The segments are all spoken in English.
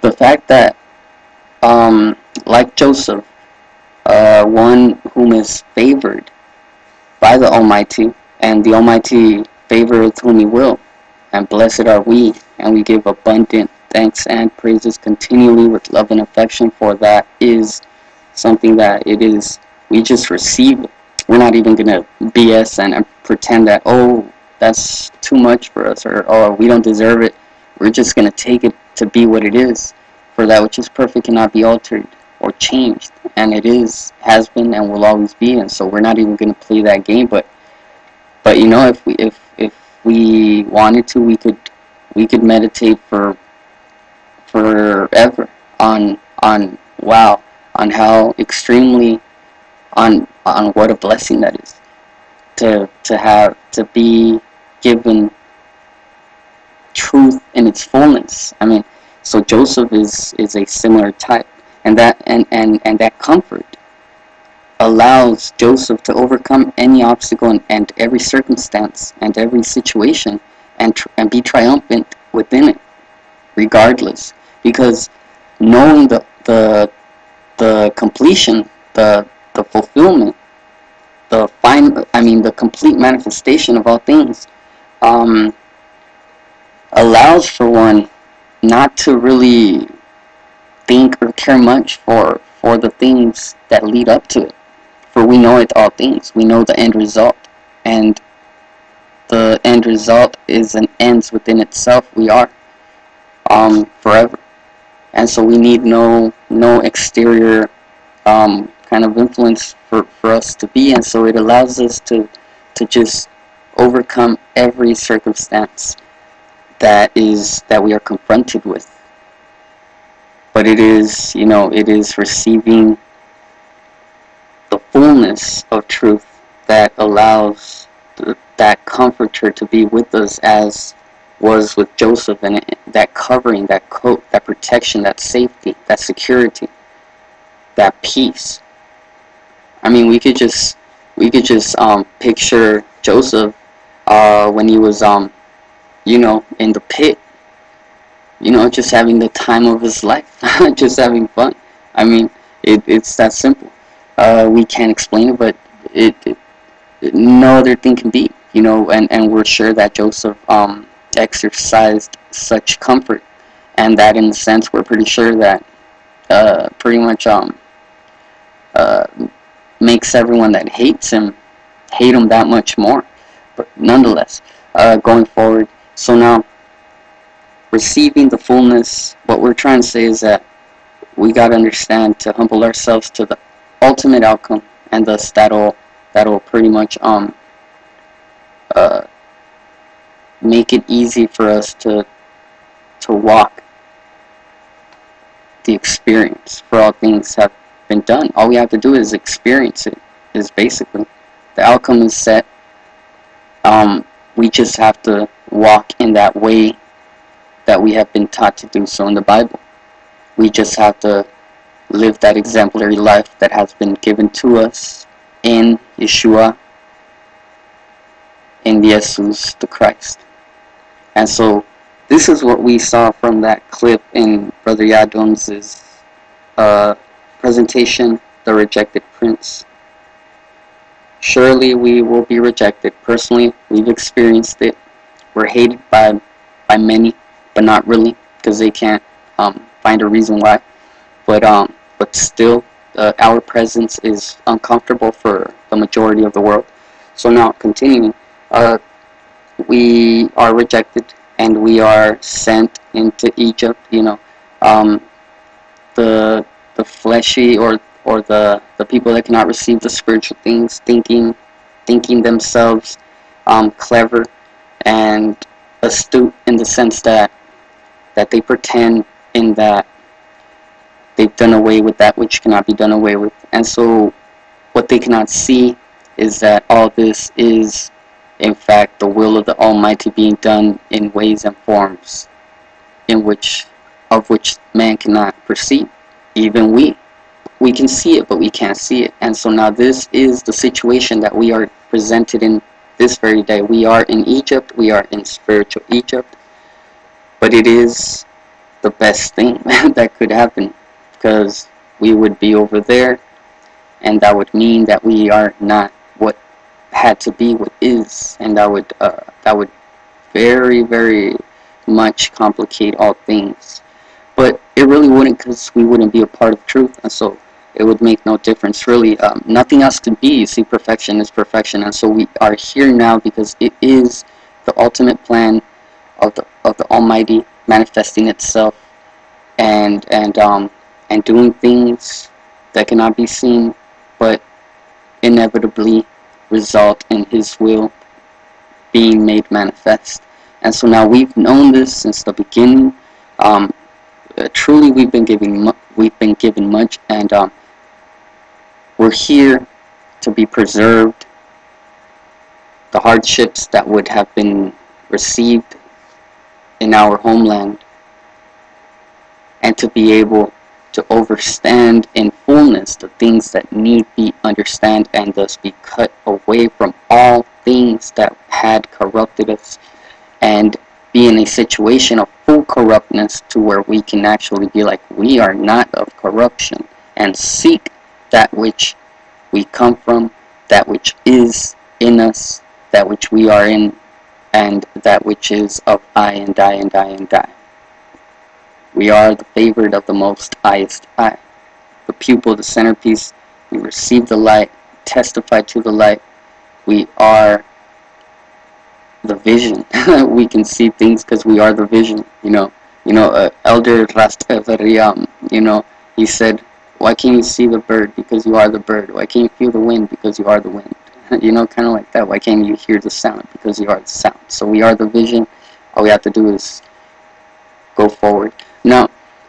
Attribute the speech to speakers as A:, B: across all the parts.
A: the fact that, like Joseph, one whom is favored by the Almighty, and the Almighty favoreth whom He will, and blessed are we, and we give abundant thanks and praises continually with love and affection, for that is something that it is, we just receive it. We're not even going to BS and pretend that, oh, that's too much for us, or oh, we don't deserve it. We're just going to take it to be what it is, for that which is perfect cannot be altered or changed, and it is, has been, and will always be. And so we're not even going to play that game. But you know, if we wanted to, we could meditate for forever on wow, on how extremely, on what a blessing that is to be given truth in its fullness. I mean, so Joseph is a similar type, and that comfort allows Joseph to overcome any obstacle and every circumstance and every situation, and be triumphant within it, regardless, because knowing the completion, the fulfillment, the complete manifestation of all things, allows for one not to really think or care much for the things that lead up to it. For we know it all things. We know the end result, and the end result is an ends within itself. We are forever, and so we need no exterior kind of influence for us to be. And so it allows us to just overcome every circumstance that we are confronted with. But it is, it is receiving the fullness of truth that allows that comforter to be with us, as was with Joseph, and that covering, that coat, that protection, that safety, that security, that peace. I mean, we could just picture Joseph when he was in the pit, just having the time of his life, just having fun. I mean, it's that simple. We can't explain it, but no other thing can be, and we're sure that Joseph exercised such comfort, and that in a sense we're pretty sure that pretty much makes everyone that hates him hate him that much more. But nonetheless, going forward, so now receiving the fullness, what we're trying to say is that we got to understand to humble ourselves to the ultimate outcome, and thus that'll pretty much make it easy for us to walk the experience. For all things have been done. All we have to do is experience it. Is basically the outcome is set. We just have to walk in that way that we have been taught to do so in the Bible. We just have to live that exemplary life that has been given to us in Yeshua, in Jesus the Christ. And so this is what we saw from that clip in Brother Yadom's presentation, The Rejected Prince. Surely we will be rejected. Personally, we've experienced it. We're hated by many, but not really, because they can't find a reason why. But still, our presence is uncomfortable for the majority of the world. So now, continuing, we are rejected, and we are sent into Egypt. The fleshy or the people that cannot receive the spiritual things, thinking themselves clever and astute, in the sense that they pretend in that they've done away with that which cannot be done away with. And so what they cannot see is that all this is in fact the will of the Almighty being done in ways and forms of which man cannot perceive. Even we can see it, but we can't see it. And so now this is the situation that we are presented in this very day. We are in Egypt. We are in spiritual Egypt. But it is the best thing that could happen, because we would be over there, and that would mean that we are not what had to be, what is, and that would very, very much complicate all things. But it really wouldn't, because we wouldn't be a part of truth, and so it would make no difference really. Nothing else could be. You see, perfection is perfection, and so we are here now because it is the ultimate plan of the Almighty manifesting itself, and doing things that cannot be seen, but inevitably result in His will being made manifest. And so now we've known this since the beginning. Truly, we've been given much, and we're here to be preserved. The hardships that would have been received in our homeland, and to be able to overstand in fullness the things that need be understand, and thus be cut away from all things that had corrupted us, and be in a situation of full corruptness to where we can actually be like, we are not of corruption, and seek that which we come from, that which is in us, that which we are in, and that which is of I and I and I and I. We are the favored of the Most Highest I, the pupil, the centerpiece. We receive the light, testify to the light. We are the vision. We can see things because we are the vision. Elder Rastafariam, he said, why can't you see the bird? Because you are the bird. Why can't you feel the wind? Because you are the wind. Kind of like that. Why can't you hear the sound? Because you are the sound. So we are the vision. All we have to do is go forward. Now,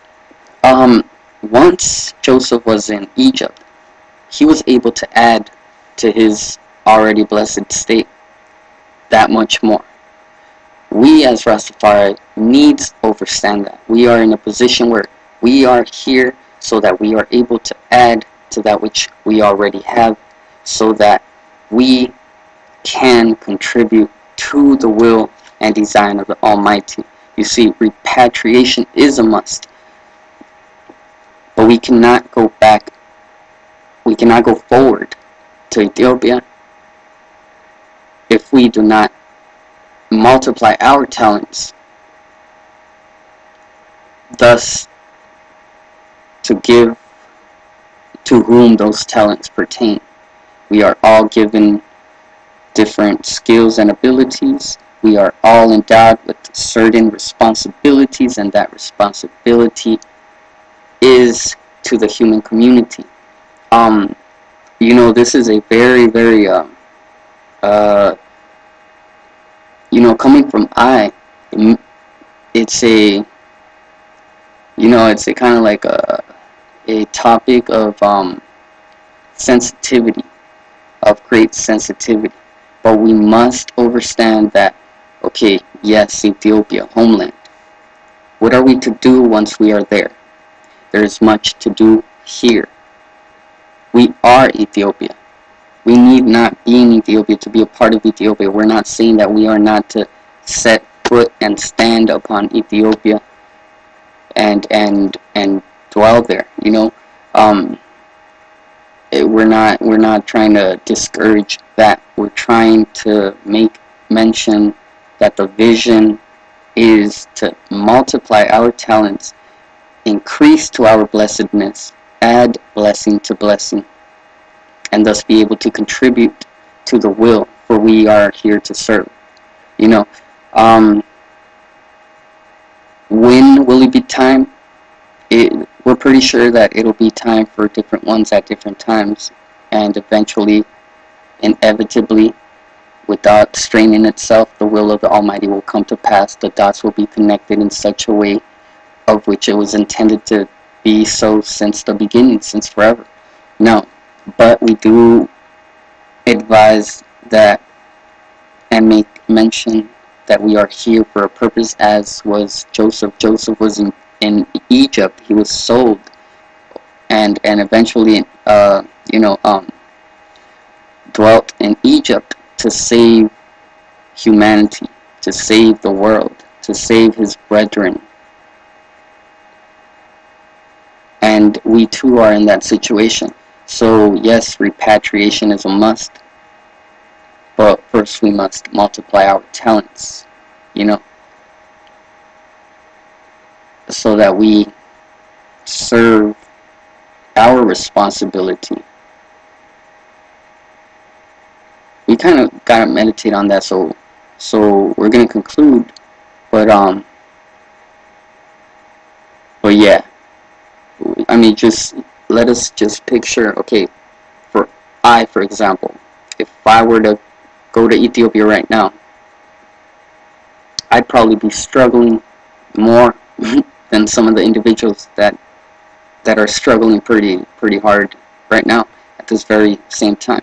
A: once Joseph was in Egypt, he was able to add to his already blessed state that much more. We as Rastafari need to understand that. We are in a position where we are here so that we are able to add to that which we already have, so that we can contribute to the will and design of the Almighty. You see, repatriation is a must, but we cannot go back, we cannot go forward to Ethiopia if we do not multiply our talents, thus to give to whom those talents pertain. We are all given different skills and abilities. We are all endowed with certain responsibilities, and that responsibility is to the human community. This is a very, very, coming from it's a, it's a kind of like a topic of sensitivity, of great sensitivity. But we must understand that, okay, yes, Ethiopia, homeland. What are we to do once we are there? There is much to do here. We are Ethiopia. We need not be in Ethiopia to be a part of Ethiopia. We're not saying that we are not to set foot and stand upon Ethiopia and dwell there. We're not trying to discourage that. We're trying to make mention that the vision is to multiply our talents, increase to our blessedness, add blessing to blessing, and thus be able to contribute to the will, for we are here to serve. When will it be time? We're pretty sure that it'll be time for different ones at different times, and eventually, inevitably, without straining itself, the will of the Almighty will come to pass. The dots will be connected in such a way of which it was intended to be so since the beginning, since forever. No, but we do advise that and make mention that we are here for a purpose, as was Joseph. Joseph was in Egypt. He was sold, and eventually, dwelt in Egypt to save humanity, to save the world, to save his brethren. and we too are in that situation. So yes, repatriation is a must, but first we must multiply our talents, you know, so that we serve our responsibility. We kind of gotta meditate on that. So we're gonna conclude, but yeah, I mean, just let us just picture. Okay, for example, if I were to go to Ethiopia right now, I'd probably be struggling more than some of the individuals that are struggling pretty hard right now at this very same time.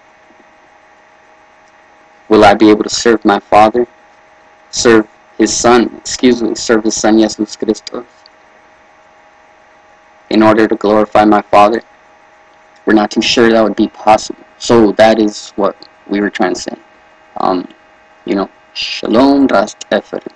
A: Will I be able to serve my Father, serve His Son, serve His Son Jesus Christos in order to glorify my Father? We're not too sure that would be possible. So that is what we were trying to say. You know, Shalom Rast Efer.